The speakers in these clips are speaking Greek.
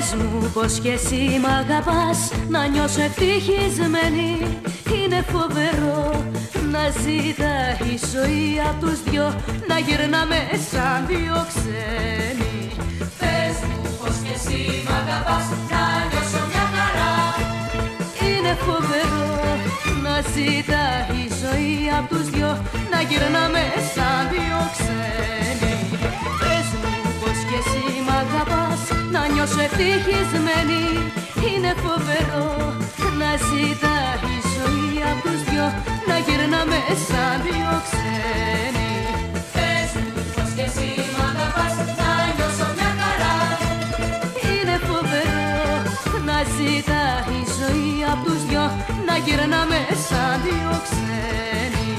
Πες μου πως κι εσύ μ' αγαπάς, να νιώσω ευτυχισμένη. Είναι φοβερό να ζητάει η ζωή απ' τους δυο, να γυρνάμε σαν δυο ξένοι. Πες μου πως κι εσύ μ' αγαπάς, να νιώσω μια χαρά. Είναι φοβερό να ζητάει η ζωή απ' τους δυο, να γυρνάμε σαν δυο ξένοι. Πες μου πως κι εσύ μ' αγαπάς, να νιώσω ευτυχισμένη. Είναι φοβερό να ζητάει η ζωή απ' τους δυο, να γυρνάμε σαν δυο ξένοι. Πες μου πως κι εσύ μ' αγαπάς, να νιώσω μια χαρά. Είναι φοβερό να ζητάει η ζωή απ' τους δυο, να γυρνάμε σαν δυο ξένοι.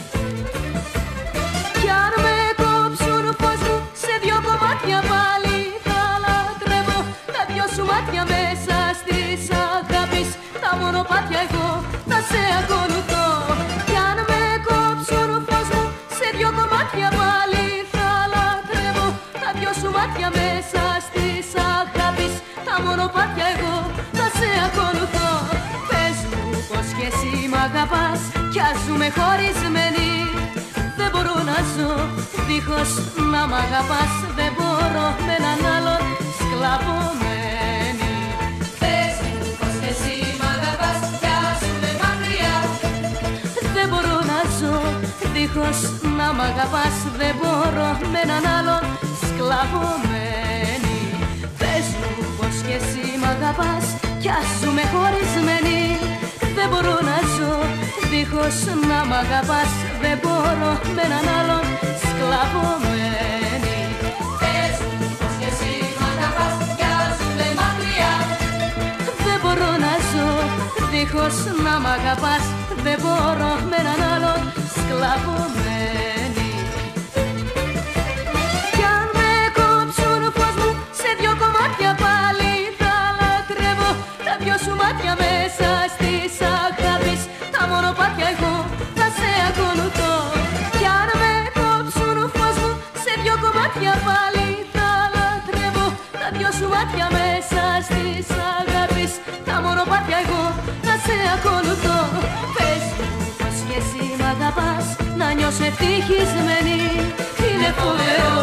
Κι αν με κόψουν φως μου σε δυο κομμάτια πάλι θα λατρεύω τα δυο σου μάτια μέσα στις αγάπης. Τα μονοπάτια εγώ θα σε ακολουθώ. Κι αν με κόψουν φως μου σε δυο κομμάτια πάλι θα λατρεύω τα δυο σου μάτια μέσα στις αγάπης. Τα μονοπάτια εγώ θα σε ακολουθώ. Πες μου πως κι εσύ μ' αγαπάς, κι ας ζούμε χωρισμένοι. Δεν μπορώ να ζω δίχως να μ' αγαπάς, δεν μπορώ με έναν άλλον σκλαβωμένη. Πες μου πως κι εσύ μ' αγαπάς, κι ας ζούμε μακριά. Δεν μπορώ να ζω δίχως να μ' αγαπάς, δεν μπορώ με έναν άλλον σκλαβωμένη. Πες μου πως κι εσύ μ' αγαπάς, κι ας ζούμε χωρισμένοι. Δεν μπορώ να ζω δίχως να μ' αγαπάς, δεν μπορώ με έναν άλλον σκλαβωμένη. Πες μου πως κι εσύ μ' αγαπάς, κι ας ζούμε μακριά. Δεν μπορώ να ζω δίχως να μ' αγαπάς, δεν μπορώ με έναν άλλον σκλαβωμένη. Κι αν με κόψουν φως μου σε δυο κομμάτια πάλι θα λατρεύω τα δυο σου μάτια μέσα στις αγάπης. Τα μονοπάτια εγώ θα σε ακολουθώ. Κι αν με κόψουν φως μου σε δυο κομμάτια πάλι θα λατρεύω τα δυο σου μάτια μέσα στις αγάπης. Τα μονοπάτια εγώ θα σε ακολουθώ. Πες μου πως κι εσύ μ' αγαπάς, να νιώσω ευτυχισμένη. Είναι φοβερό